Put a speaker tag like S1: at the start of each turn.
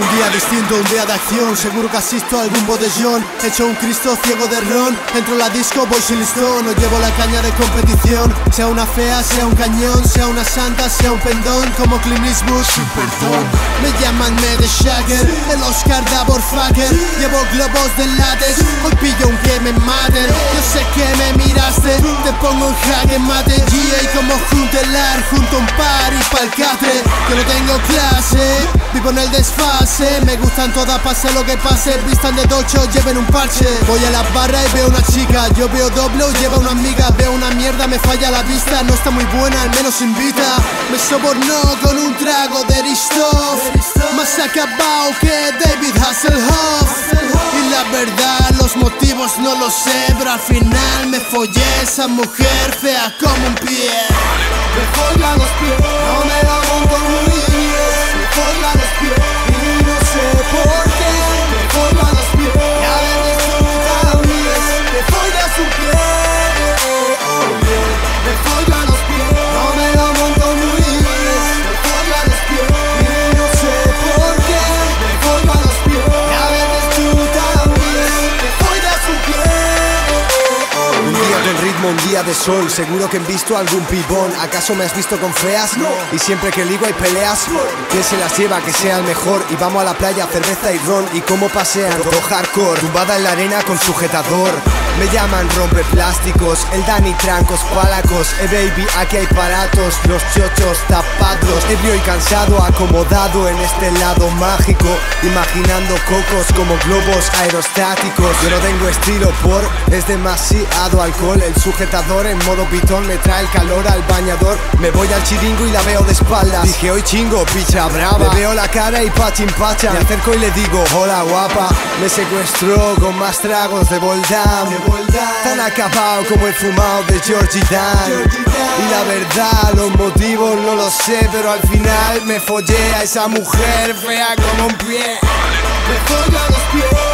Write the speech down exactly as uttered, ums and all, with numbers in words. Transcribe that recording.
S1: Un día distinto, un día de acción. Seguro que asisto a algún botellón. Hecho un Cristo ciego de ron. Entro en la disco, voy sin listón. No llevo la caña de competición. Sea una fea, sea un cañón. Sea una santa, sea un pendón. Como Clint Eastwood, sin perdón. Me llaman Mede Shagger, el Oscar Davor Fucker. Llevo globos de látex. Hoy pillo un que me maten. Yo sé que me miraste. Te pongo en jaque mate. G A como Juntelar. Junto a un par y pa'l catre. Yo no tengo clase, vivo en el desfase. Me gustan todas, pase lo que pase. Vistan de tocho, lleven un parche. Voy a la barra y veo una chica. Yo veo doble o lleva una amiga. Veo una mierda, me falla la vista. No está muy buena, al menos invita. Me sobornó con un trago de Ristoff. Más acabado que David Hasselhoff. Y la verdad, los motivos no lo sé, pero al final me follé esa mujer fea como un pie.
S2: Me follan los pies, no me la monto muy bien. Me follan los pies y no sé por qué. Me follan los pies y a veces tú también. Me follas su pie, oh yeah. Me follan los pies, no me la monto muy bien. Me follan los pies y no sé por qué. Me follan los pies y a veces tú también. Me follas su pie.
S1: Un día del ritmo, un día de sol. Seguro que han visto algún pibón. ¿Acaso me has visto con feas? No. Y siempre que ligo hay peleas. ¿Quién se las lleva? Que sea el mejor. Y vamos a la playa, cerveza y ron. ¿Y cómo pasean? Todo hardcore, tumbada en la arena con sujetador. Me llaman rompe plásticos, el Dani trancos palacos. Eh baby, aquí hay paratos, los chochos tapados. Ebrio y cansado, acomodado en este lado mágico. Imaginando cocos como globos aerostáticos. Yo no tengo estilo por, es demasiado alcohol. El sujetador en modo pitón me trae el calor al bañador. Me voy al chiringo y la veo de espaldas. Dije hoy chingo, picha brava. Le veo la cara y pachín pacha. Me acerco y le digo, hola guapa. Me secuestró con más tragos de Voldam. Tan acabado como el fumado de Georgie Dan. Y la verdad, los motivos no lo sé, pero al final me follé a esa mujer fea como un pie.
S2: Me follan los pies.